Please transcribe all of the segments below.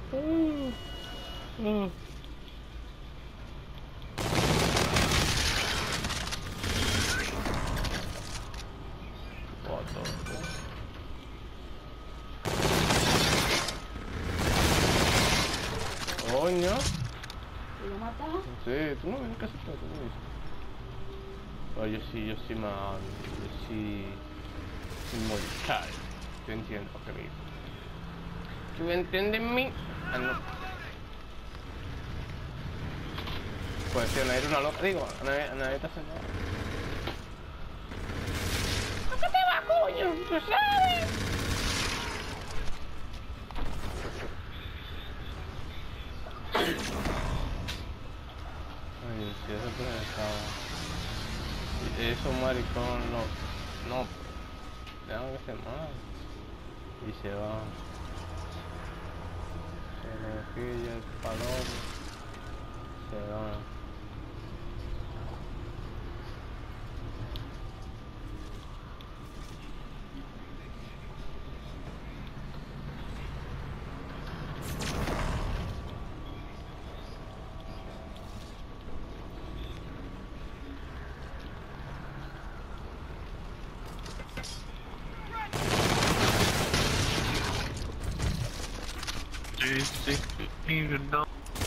Mm, mm. What the fuck? Coño. ¿Y lo matas? Sí, tú no ves casi todo, tú no ves. Pero yo sí mal, yo sí inmortal. Yo entiendo lo que digo. ¿Tú entiendes mí? Ah, no. Pues si Anaí era una loca, digo, Anaí está sentada. ¿A qué te va, coño? ¿Tú sabes? Ay, si eso pero estaba. Eso maricón no, tengo que ser mal. Y se va. Se le pilla el palomo. Se va. They even know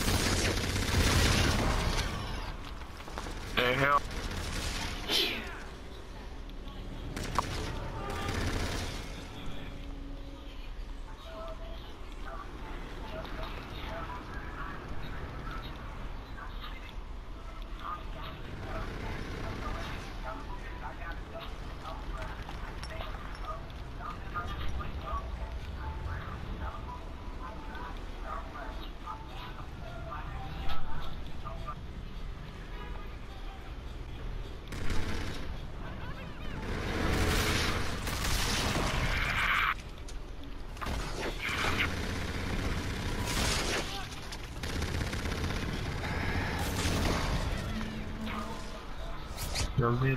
the hell. Does it?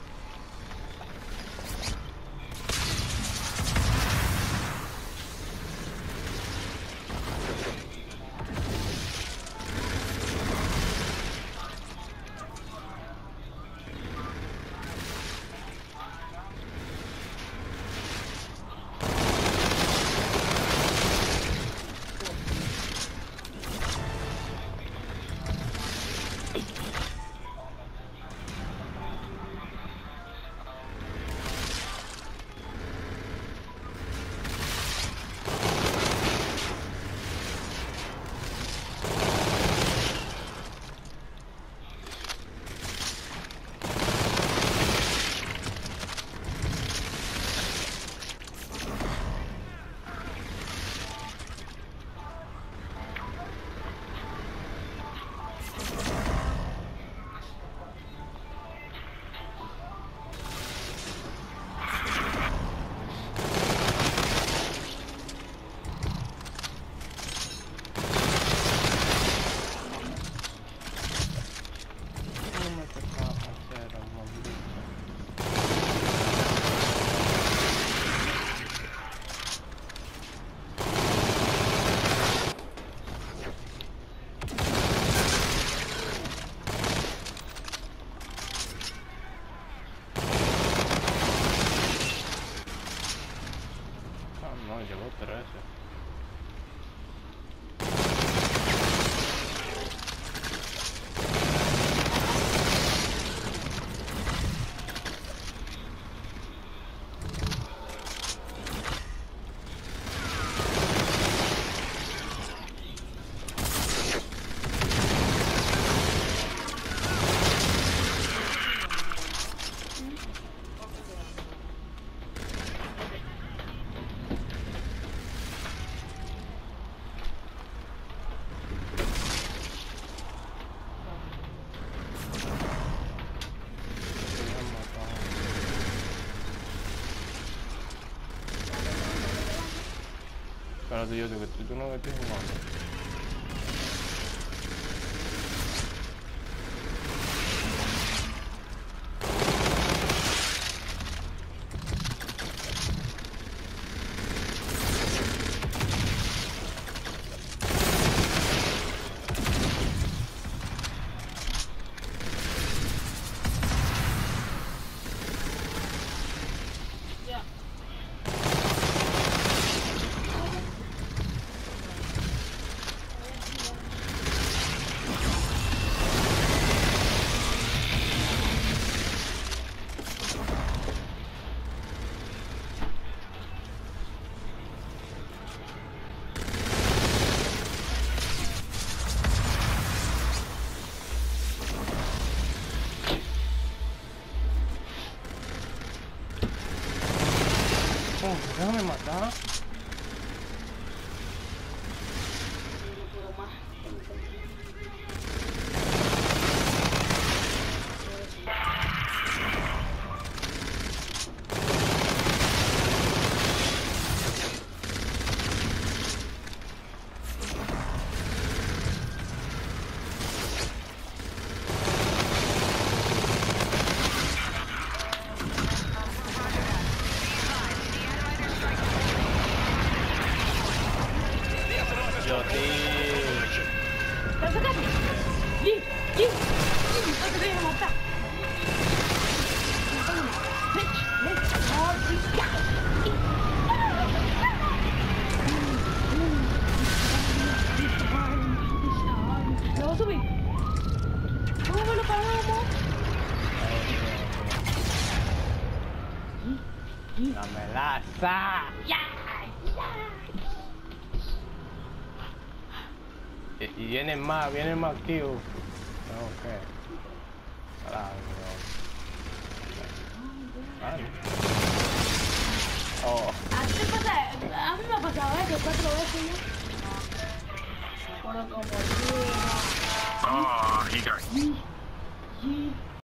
No me tocaba hacer a maldito. Ah, no, llevo 13. Espérate, yo digo que tú no me estés jugando. Déjame matar. No puedo más. Yo, tío. ¡Está sacando! ¡Jin! ¡Jin! ¡No te voy a matar! ¿Lo vas a subir? ¿Cómo me lo pagamos? Dame la sa. ¡Ya! Y vienen más activos. Ok. Oh. ¿A ti te pasa? A mí me ha pasado eso 4 veces ya. Bueno, como Oh, he got. Sí.